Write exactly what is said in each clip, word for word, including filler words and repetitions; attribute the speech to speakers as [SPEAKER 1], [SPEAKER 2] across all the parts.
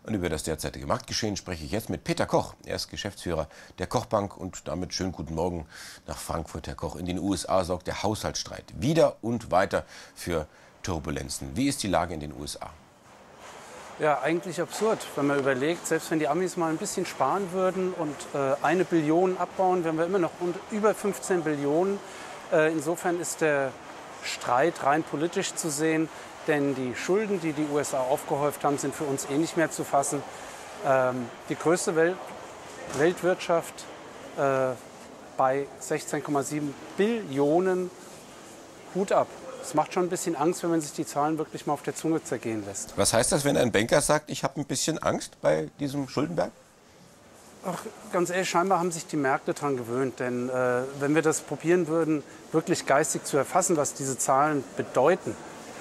[SPEAKER 1] Und über das derzeitige Marktgeschehen spreche ich jetzt mit Peter Koch. Er ist Geschäftsführer der Kochbank und damit schönen guten Morgen nach Frankfurt, Herr Koch. In den U S A sorgt der Haushaltsstreit wieder und weiter für Turbulenzen. Wie ist die Lage in den U S A?
[SPEAKER 2] Ja, eigentlich absurd, wenn man überlegt, selbst wenn die Amis mal ein bisschen sparen würden und äh, eine Billion abbauen, wären wir immer noch über fünfzehn Billionen. Äh, insofern ist der Streit rein politisch zu sehen, denn die Schulden, die die U S A aufgehäuft haben, sind für uns eh nicht mehr zu fassen. Ähm, die größte Welt Weltwirtschaft äh, bei sechzehn Komma sieben Billionen, Hut ab. Es macht schon ein bisschen Angst, wenn man sich die Zahlen wirklich mal auf der Zunge zergehen lässt.
[SPEAKER 1] Was heißt das, wenn ein Banker sagt, ich habe ein bisschen Angst bei diesem Schuldenberg?
[SPEAKER 2] Ach, ganz ehrlich, scheinbar haben sich die Märkte daran gewöhnt. Denn äh, wenn wir das probieren würden, wirklich geistig zu erfassen, was diese Zahlen bedeuten.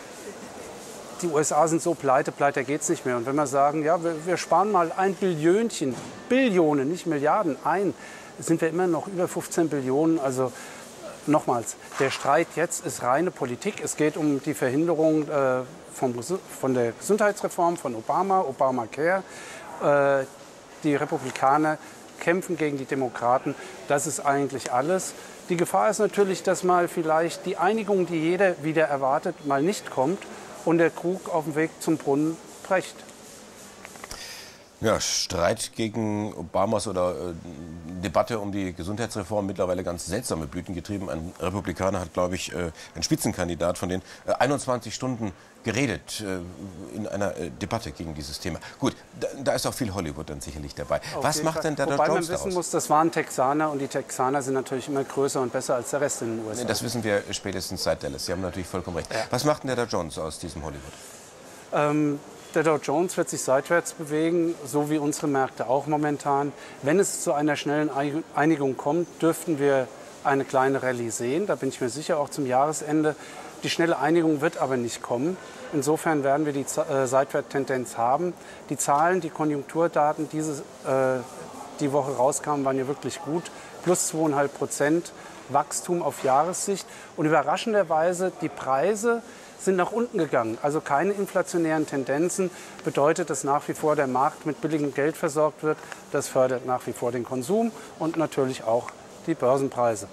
[SPEAKER 2] Die U S A sind so pleite, pleite geht es nicht mehr. Und wenn wir sagen, ja, wir, wir sparen mal ein Billionchen, Billionen, nicht Milliarden ein, sind wir immer noch über fünfzehn Billionen. Also nochmals, der Streit jetzt ist reine Politik. Es geht um die Verhinderung äh, vom, von der Gesundheitsreform von Obama, Obamacare. Äh, die Republikaner kämpfen gegen die Demokraten. Das ist eigentlich alles. Die Gefahr ist natürlich, dass mal vielleicht die Einigung, die jeder wieder erwartet, mal nicht kommt und der Krug auf dem Weg zum Brunnen bricht.
[SPEAKER 1] Ja, Streit gegen Obamas oder äh, Debatte um die Gesundheitsreform mittlerweile ganz seltsame Blüten getrieben. Ein Republikaner hat, glaube ich, äh, ein Spitzenkandidat von den äh, einundzwanzig Stunden geredet äh, in einer äh, Debatte gegen dieses Thema. Gut, da, da ist auch viel Hollywood dann sicherlich dabei.
[SPEAKER 2] Auf
[SPEAKER 1] Was macht
[SPEAKER 2] Fall.
[SPEAKER 1] denn der Dow
[SPEAKER 2] Wobei
[SPEAKER 1] Jones
[SPEAKER 2] man wissen
[SPEAKER 1] daraus?
[SPEAKER 2] muss, das waren Texaner und die Texaner sind natürlich immer größer und besser als der Rest in den U S A.
[SPEAKER 1] Das wissen wir spätestens seit Dallas. Sie haben natürlich vollkommen recht. Ja. Was macht denn der Dow Jones aus diesem Hollywood?
[SPEAKER 2] Ähm, Der Dow Jones wird sich seitwärts bewegen, so wie unsere Märkte auch momentan. Wenn es zu einer schnellen Einigung kommt, dürften wir eine kleine Rallye sehen. Da bin ich mir sicher, auch zum Jahresende. Die schnelle Einigung wird aber nicht kommen. Insofern werden wir die äh, Seitwärtstendenz haben. Die Zahlen, die Konjunkturdaten, die diese, äh, die Woche rauskamen, waren ja wirklich gut. Plus zwei Komma fünf Prozent Wachstum auf Jahressicht. Und überraschenderweise die Preise sind nach unten gegangen. Also keine inflationären Tendenzen. Bedeutet, dass nach wie vor der Markt mit billigem Geld versorgt wird. Das fördert nach wie vor den Konsum und natürlich auch die Börsenpreise.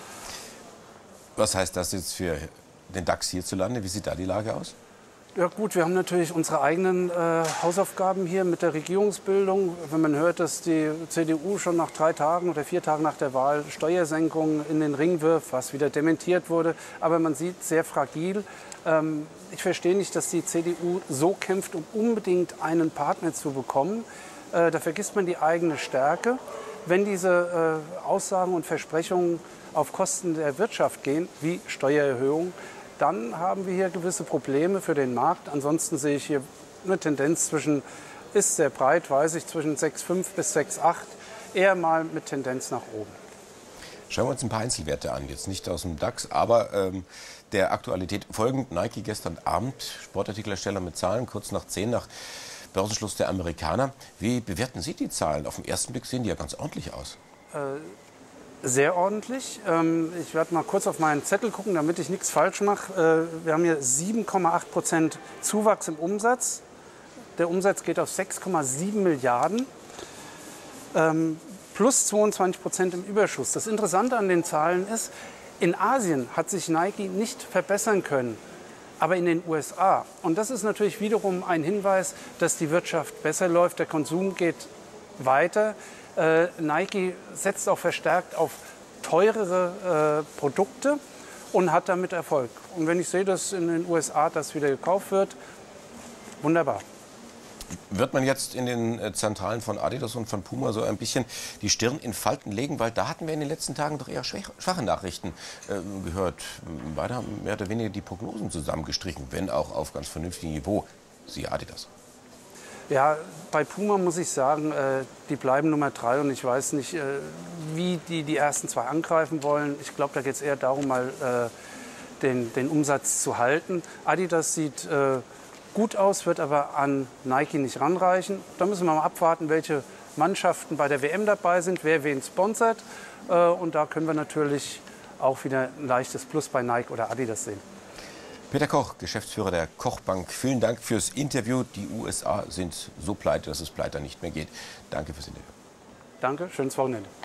[SPEAKER 1] Was heißt das jetzt für den DAX hierzulande? Wie sieht da die Lage aus?
[SPEAKER 2] Ja gut, wir haben natürlich unsere eigenen äh, Hausaufgaben hier mit der Regierungsbildung. Wenn man hört, dass die C D U schon nach drei Tagen oder vier Tagen nach der Wahl Steuersenkungen in den Ring wirft, was wieder dementiert wurde. Aber man sieht, sehr fragil. Ähm, ich verstehe nicht, dass die C D U so kämpft, um unbedingt einen Partner zu bekommen. Äh, da vergisst man die eigene Stärke. Wenn diese äh, Aussagen und Versprechungen auf Kosten der Wirtschaft gehen, wie Steuererhöhung, dann haben wir hier gewisse Probleme für den Markt. Ansonsten sehe ich hier eine Tendenz zwischen, ist sehr breit, weiß ich, zwischen sechs Komma fünf bis sechs Komma acht, eher mal mit Tendenz nach oben.
[SPEAKER 1] Schauen wir uns ein paar Einzelwerte an, jetzt nicht aus dem DAX, aber ähm, der Aktualität folgend. Nike gestern Abend, Sportartikelhersteller mit Zahlen, kurz nach zehn nach Börsenschluss der Amerikaner. Wie bewerten Sie die Zahlen? Auf den ersten Blick sehen die ja ganz ordentlich aus.
[SPEAKER 2] Äh, Sehr ordentlich. Ich werde mal kurz auf meinen Zettel gucken, damit ich nichts falsch mache. Wir haben hier sieben Komma acht Prozent Zuwachs im Umsatz. Der Umsatz geht auf sechs Komma sieben Milliarden. Plus zweiundzwanzig Prozent im Überschuss. Das Interessante an den Zahlen ist, in Asien hat sich Nike nicht verbessern können, aber in den U S A. Und das ist natürlich wiederum ein Hinweis, dass die Wirtschaft besser läuft, der Konsum geht weiter. Äh, Nike setzt auch verstärkt auf teurere äh, Produkte und hat damit Erfolg. Und wenn ich sehe, dass in den U S A das wieder gekauft wird, wunderbar.
[SPEAKER 1] Wird man jetzt in den äh, Zentralen von Adidas und von Puma so ein bisschen die Stirn in Falten legen? Weil da hatten wir in den letzten Tagen doch eher schwach, schwache Nachrichten äh, gehört. Beide haben mehr oder weniger die Prognosen zusammengestrichen, wenn auch auf ganz vernünftigem Niveau. Siehe Adidas.
[SPEAKER 2] Ja, bei Puma muss ich sagen, äh, die bleiben Nummer drei und ich weiß nicht, äh, wie die die ersten zwei angreifen wollen. Ich glaube, da geht es eher darum, mal äh, den, den Umsatz zu halten. Adidas sieht äh, gut aus, wird aber an Nike nicht ranreichen. Da müssen wir mal abwarten, welche Mannschaften bei der W M dabei sind, wer wen sponsert. Äh, und da können wir natürlich auch wieder ein leichtes Plus bei Nike oder Adidas sehen.
[SPEAKER 1] Peter Koch, Geschäftsführer der Koch-Bank, vielen Dank fürs Interview. Die U S A sind so pleite, dass es pleite nicht mehr geht. Danke fürs Interview.
[SPEAKER 2] Danke, schönes Wochenende.